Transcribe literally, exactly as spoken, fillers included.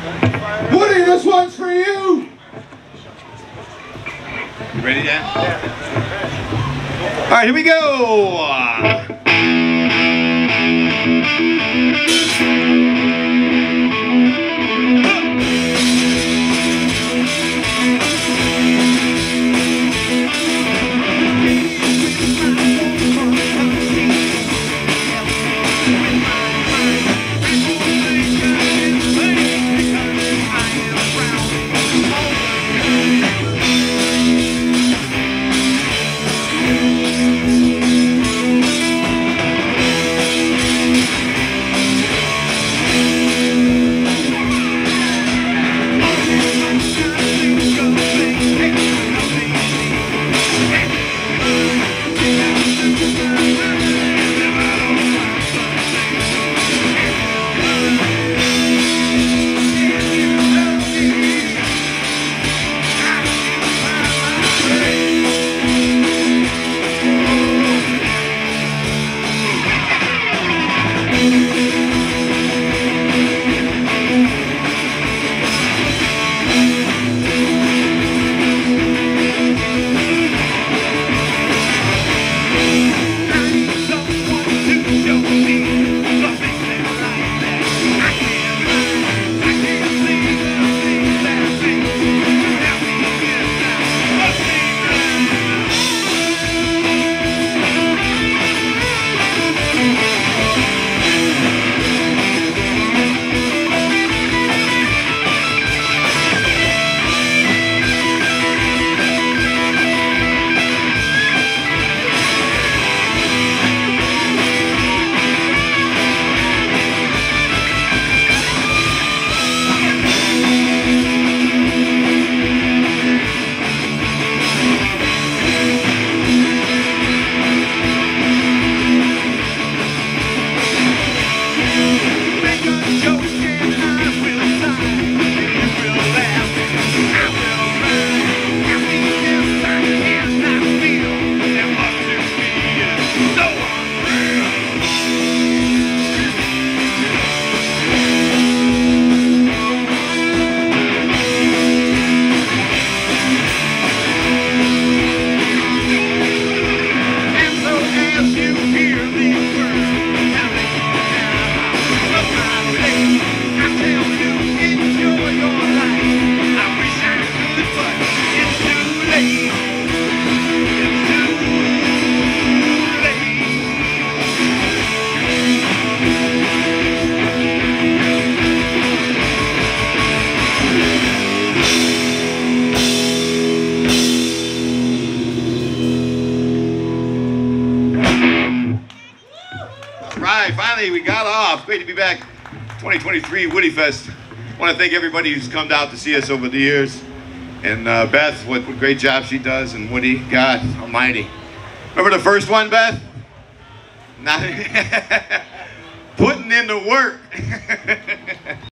Woody, this one's for you. You ready, Dan? All right, here we go. Uh, Right, finally we got off. Great to be back. twenty twenty-three Woodyfest. I want to thank everybody who's come out to see us over the years. And uh, Beth, what, what great job she does, and Woody, God almighty. Remember the first one, Beth? Not putting in the work.